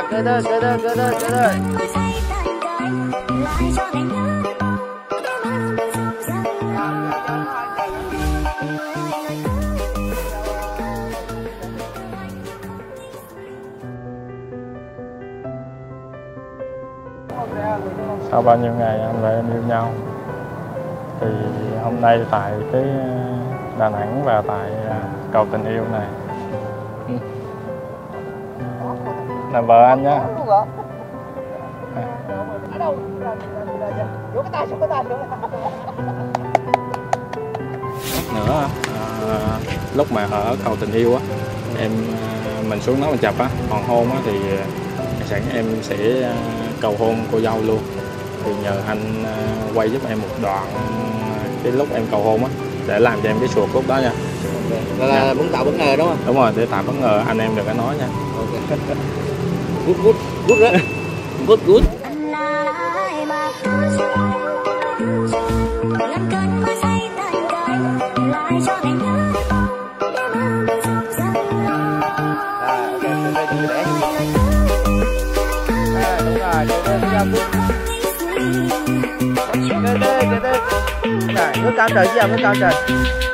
à, cười thôi, cười thôi, cười thôi, cười thôi. Sau bao nhiêu ngày anh và em yêu nhau thì hôm nay tại cái Đà Nẵng và tại cầu tình yêu này là vợ anh nhá. Nữa lúc mà ở cầu tình yêu á, mình xuống đó mình chụp á, còn hôn á thì sẵn em sẽ cầu hôn cô dâu luôn. Thì nhờ anh quay giúp em một đoạn cái lúc em cầu hôn á, để làm cho em cái chuột lúc đó nha. Là muốn tạo bất ngờ đúng không? Đúng rồi, để tạo bất ngờ, anh em đừng có nói nha. Ok. Good đó. Good. Này, nước cao trời chứ, nước cao trời.